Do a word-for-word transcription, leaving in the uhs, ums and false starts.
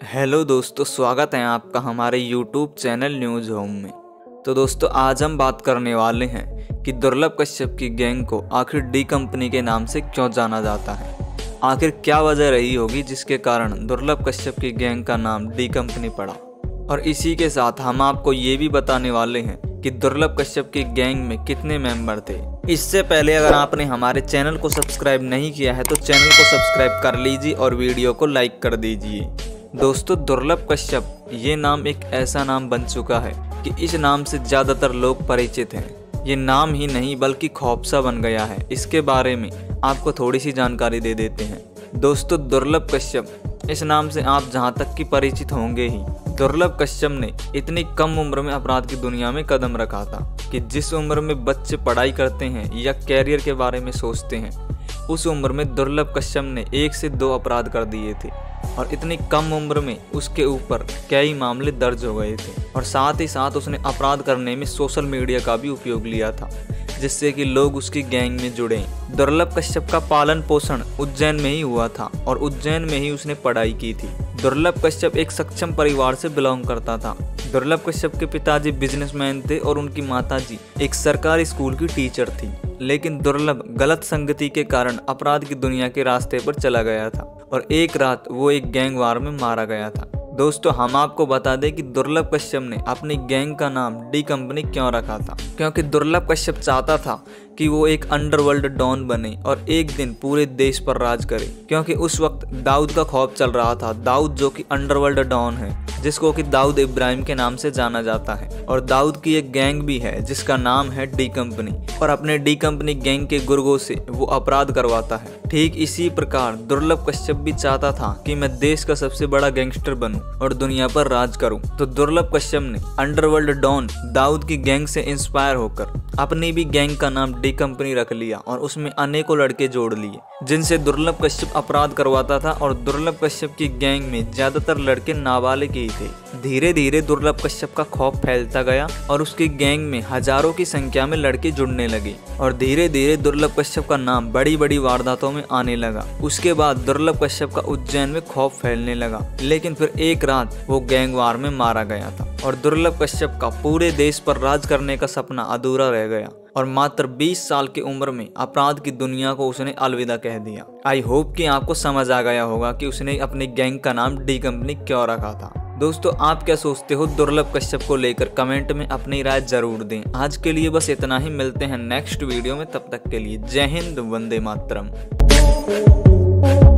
Hello दोस्तों, स्वागत है आपका हमारे यूट्यूब चैनल न्यूज़ होम में। तो दोस्तों, आज हम बात करने वाले हैं कि दुर्लभ कश्यप की गैंग को आखिर डी कंपनी के नाम से क्यों जाना जाता है। आखिर क्या वजह रही होगी जिसके कारण दुर्लभ कश्यप की गैंग का नाम डी कंपनी पड़ा। और इसी के साथ हम आपको ये भी बताने वाले हैं कि दुर्लभ कश्यप की गैंग में कितने मेंबर थे। इससे पहले अगर आपने हमारे चैनल को सब्सक्राइब नहीं किया है तो चैनल को सब्सक्राइब कर लीजिए और वीडियो को लाइक कर दीजिए। दोस्तों, दुर्लभ कश्यप ये नाम एक ऐसा नाम बन चुका है कि इस नाम से ज़्यादातर लोग परिचित हैं। ये नाम ही नहीं बल्कि खौफ सा बन गया है। इसके बारे में आपको थोड़ी सी जानकारी दे देते हैं। दोस्तों, दुर्लभ कश्यप इस नाम से आप जहां तक कि परिचित होंगे ही। दुर्लभ कश्यप ने इतनी कम उम्र में अपराध की दुनिया में कदम रखा था कि जिस उम्र में बच्चे पढ़ाई करते हैं या कैरियर के बारे में सोचते हैं, उस उम्र में दुर्लभ कश्यप ने एक से दो अपराध कर दिए थे। और इतनी कम उम्र में उसके ऊपर कई मामले दर्ज हो गए थे। और साथ ही साथ उसने अपराध करने में सोशल मीडिया का भी उपयोग लिया था, जिससे कि लोग उसकी गैंग में जुड़े। दुर्लभ कश्यप का पालन पोषण उज्जैन में ही हुआ था और उज्जैन में ही उसने पढ़ाई की थी। दुर्लभ कश्यप एक सक्षम परिवार से बिलोंग करता था। दुर्लभ कश्यप के पिताजी बिजनेसमैन थे और उनकी माताजी एक सरकारी स्कूल की टीचर थी। लेकिन दुर्लभ गलत संगति के कारण अपराध की दुनिया के रास्ते पर चला गया था और एक रात वो एक गैंग वार में मारा गया था। दोस्तों, हम आपको बता दें कि दुर्लभ कश्यप ने अपनी गैंग का नाम डी कंपनी क्यों रखा था। क्योंकि दुर्लभ कश्यप चाहता था कि वो एक अंडरवर्ल्ड डॉन बने और एक दिन पूरे देश पर राज करे। क्योंकि उस वक्त दाऊद का खौफ चल रहा था। दाऊद जो कि अंडरवर्ल्ड डॉन है, जिसको कि दाऊद इब्राहिम के नाम से जाना जाता है। और दाऊद की एक गैंग भी है जिसका नाम है डी कंपनी। और अपने डी कंपनी गैंग के गुर्गों से वो अपराध करवाता है। ठीक इसी प्रकार दुर्लभ कश्यप भी चाहता था कि मैं देश का सबसे बड़ा गैंगस्टर बनूं और दुनिया पर राज करूं। तो दुर्लभ कश्यप ने अंडरवर्ल्ड डॉन दाऊद की गैंग से इंस्पायर होकर अपनी भी गैंग का नाम डी कंपनी रख लिया और उसमें अनेकों लड़के जोड़ लिए, जिनसे दुर्लभ कश्यप अपराध करवाता था। और दुर्लभ कश्यप की गैंग में ज्यादातर लड़के नाबालिग ही थे। धीरे धीरे दुर्लभ कश्यप का खौफ फैलता गया और उसकी गैंग में हजारों की संख्या में लड़के जुड़ने लगे। और धीरे धीरे दुर्लभ कश्यप का नाम बड़ी बड़ी वारदातों में आने लगा। उसके बाद दुर्लभ कश्यप का उज्जैन में खौफ फैलने लगा। लेकिन फिर एक रात वो गैंग वार में मारा गया था और दुर्लभ कश्यप का पूरे देश पर राज करने का सपना अधूरा रह गया और मात्र बीस साल की उम्र में अपराध की दुनिया को उसने अलविदा कह दिया। आई होप कि आपको समझ आ गया होगा कि उसने अपनी गैंग का नाम डी कंपनी क्यों रखा था। दोस्तों, आप क्या सोचते हो दुर्लभ कश्यप को लेकर? कमेंट में अपनी राय जरूर दें। आज के लिए बस इतना ही। मिलते हैं नेक्स्ट वीडियो में, तब तक के लिए जय हिंद, वंदे मातरम।